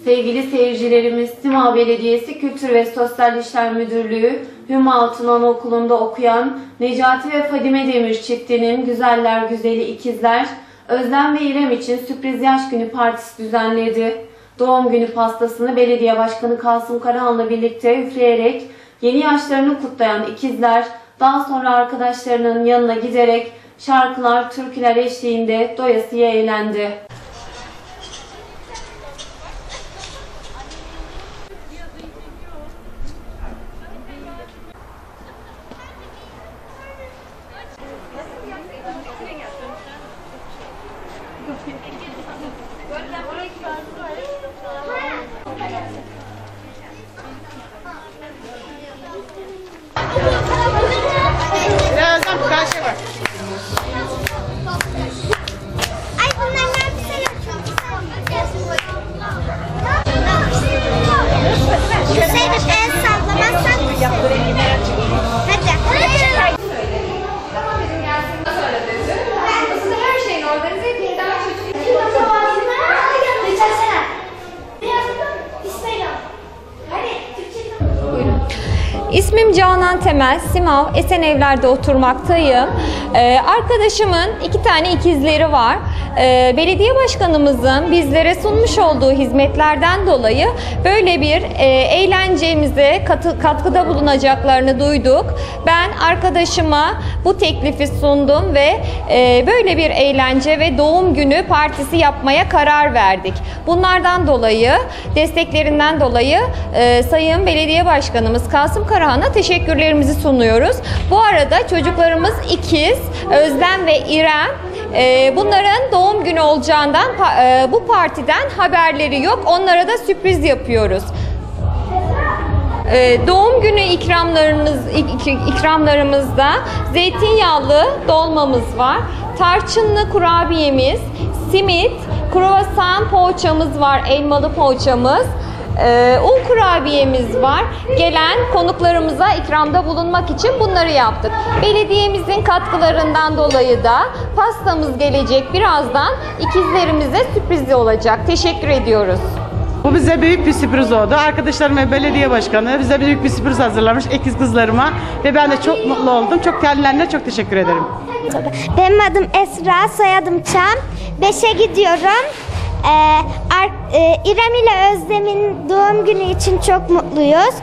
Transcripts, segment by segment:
Sevgili seyircilerimiz, Simavur Belediyesi Kültür ve Sosyal İşler Müdürlüğü Hüma Altın Anaokulu'nda okuyan Necati ve Fadime Demir çiftinin güzeller güzeli ikizler Özlem ve İrem için sürpriz yaş günü partisi düzenledi. Doğum günü pastasını Belediye Başkanı Kasım Karahan'la birlikte üfleyerek yeni yaşlarını kutlayan ikizler daha sonra arkadaşlarının yanına giderek şarkılar, türküler eşliğinde doyasıya eğlendi. Birazdan karşı bak. Ay bunlardan bir şey yok. Zeynep el sallamazsan hadi. Ben size her şeyin organize edeyim. Daha çocuk için İsmim Canan Temel, Simavur Esenevler'de oturmaktayım. Arkadaşımın 2 tane ikizleri var. Belediye başkanımızın bizlere sunmuş olduğu hizmetlerden dolayı böyle bir eğlencemize katkıda bulunacaklarını duyduk. Ben arkadaşıma bu teklifi sundum ve böyle bir eğlence ve doğum günü partisi yapmaya karar verdik. Bunlardan dolayı, desteklerinden dolayı Sayın Belediye Başkanımız Kasım Karahan'a teşekkürlerimizi sunuyoruz. Bu arada çocuklarımız ikiz, Özlem ve İrem. Bunların doğum günü olacağından bu partiden haberleri yok. Onlara da sürpriz yapıyoruz. Doğum günü ikramlarımızda zeytinyağlı dolmamız var. Tarçınlı kurabiyemiz, simit, kruvasan poğaçamız var, elmalı poğaçamız. Un kurabiyemiz var. Gelen konuklarımıza ikramda bulunmak için bunları yaptık. Belediyemizin katkılarından dolayı da pastamız gelecek birazdan. İkizlerimize sürpriz olacak. Teşekkür ediyoruz. Bu bize büyük bir sürpriz oldu. Arkadaşlarım ve belediye başkanı bize büyük bir sürpriz hazırlamış ikiz kızlarıma ve ben de çok mutlu oldum. Kendilerine çok teşekkür ederim. Benim adım Esra, soyadım Çam. 5'e gidiyorum. İrem ile Özlem'in doğum günü için çok mutluyuz.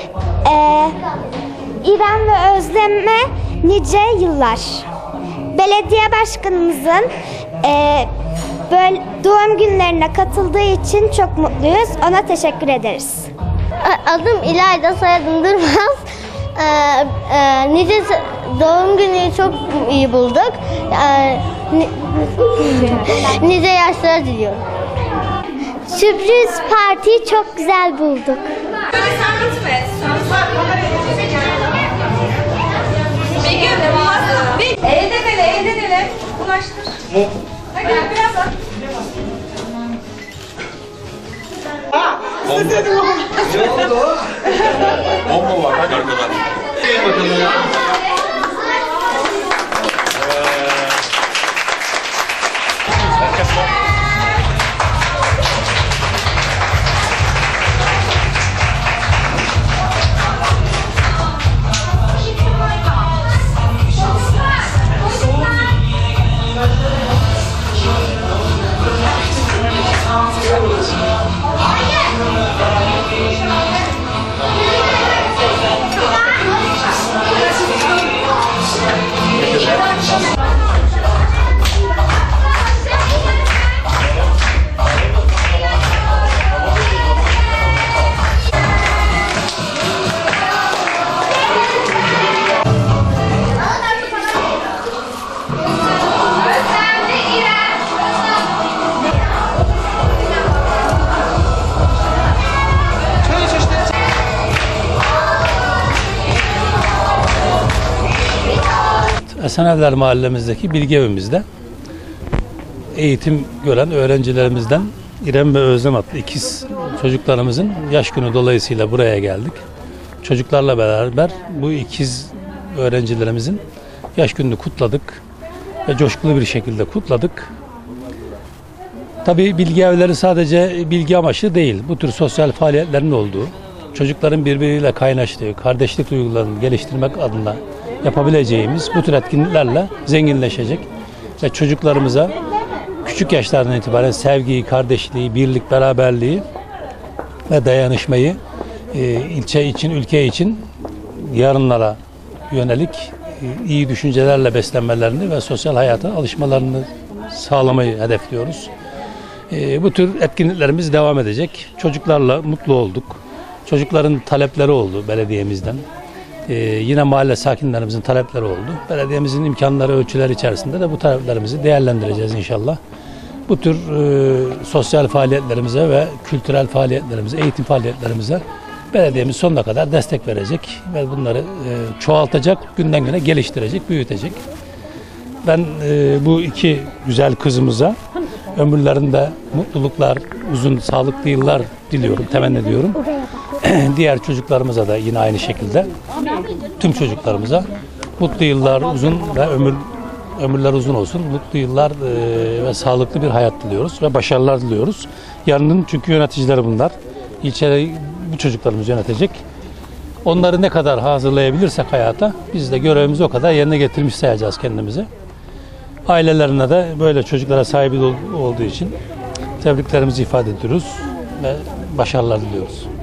İrem ve Özlem'e nice yıllar. Belediye başkanımızın böyle doğum günlerine katıldığı için çok mutluyuz. Ona teşekkür ederiz. Adım İlayda, soyadım Durmaz. Nice doğum günü çok iyi bulduk. Nice yaşlar diliyorum. Sürpriz partiyi çok güzel bulduk. Elden ele. Ulaştır. Hadi biraz. Ne oldu? Bomba var. Hadi arkadan. Gelin bakalım. Esenevler mahallemizdeki bilgi evimizde eğitim gören öğrencilerimizden İrem ve Özlem adlı ikiz çocuklarımızın yaş günü dolayısıyla buraya geldik. Çocuklarla beraber bu ikiz öğrencilerimizin yaş gününü kutladık ve coşkulu bir şekilde kutladık. Tabii bilgi evleri sadece bilgi amaçlı değil. Bu tür sosyal faaliyetlerin olduğu, çocukların birbiriyle kaynaştığı, kardeşlik duygularını geliştirmek adına yapabileceğimiz bu tür etkinliklerle zenginleşecek ve çocuklarımıza küçük yaşlardan itibaren sevgiyi, kardeşliği, birlik, beraberliği ve dayanışmayı ilçe için, ülke için yarınlara yönelik iyi düşüncelerle beslenmelerini ve sosyal hayata alışmalarını sağlamayı hedefliyoruz. Bu tür etkinliklerimiz devam edecek. Çocuklarla mutlu olduk. Çocukların talepleri oldu belediyemizden. Yine mahalle sakinlerimizin talepleri oldu. Belediyemizin imkanları, ölçüleri içerisinde de bu taleplerimizi değerlendireceğiz inşallah. Bu tür sosyal faaliyetlerimize ve kültürel faaliyetlerimize, eğitim faaliyetlerimize belediyemiz sonuna kadar destek verecek ve bunları çoğaltacak, günden güne geliştirecek, büyütecek. Ben bu iki güzel kızımıza ömürlerinde mutluluklar, uzun, sağlıklı yıllar diliyorum, temenni ediyorum. Diğer çocuklarımıza da yine aynı şekilde, tüm çocuklarımıza mutlu yıllar, uzun ve ömürler uzun olsun, mutlu yıllar ve sağlıklı bir hayat diliyoruz ve başarılar diliyoruz. Yarının çünkü yöneticileri bunlar. İlçeleri bu çocuklarımız yönetecek. Onları ne kadar hazırlayabilirsek hayata, biz de görevimizi o kadar yerine getirmiş sayacağız kendimizi. Ailelerine de böyle çocuklara sahip olduğu için tebriklerimizi ifade ediyoruz ve başarılar diliyoruz.